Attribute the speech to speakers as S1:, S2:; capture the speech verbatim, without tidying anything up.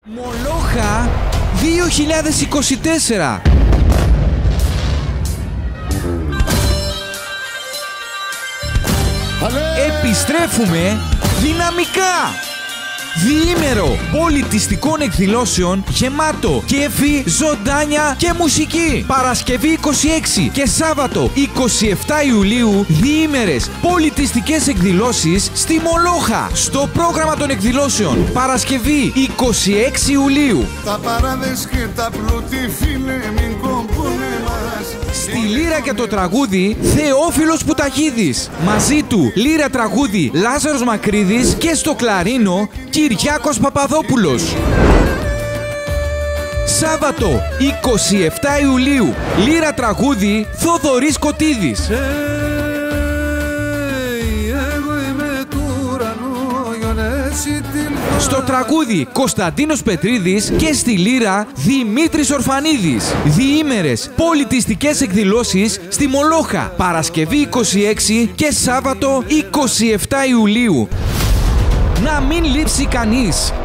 S1: Μολόχα δύο χιλιάδες είκοσι τέσσερα. Επιστρέφουμε δυναμικά! Διήμερο πολιτιστικών εκδηλώσεων γεμάτο κέφι, ζωντάνια και μουσική. Παρασκευή είκοσι έξι και Σάββατο είκοσι επτά Ιουλίου, διήμερες πολιτιστικές εκδηλώσεις στη Μολόχα. Στο πρόγραμμα των εκδηλώσεων, Παρασκευή είκοσι έξι Ιουλίου.
S2: Τα παράδες και τα πλούτη φίλε μην κομπούνε μας.
S1: Στη λύρα και το τραγούδι Θεόφιλος Πουταχίδης. Μαζί του λύρα τραγούδι Λάζαρος Μακρύδης και στο κλαρίνο Κυριάκος Παπαδόπουλος. Σάββατο είκοσι επτά Ιουλίου, λύρα τραγούδι Θοδωρής Κωτίδης. Στο τραγούδι Κωνσταντίνος Πετρίδης και στη λύρα Δημήτρης Ορφανίδης. Διήμερες πολιτιστικές εκδηλώσεις στη Μολόχα. Παρασκευή είκοσι έξι και Σάββατο είκοσι επτά Ιουλίου. Να μην λείψει κανείς.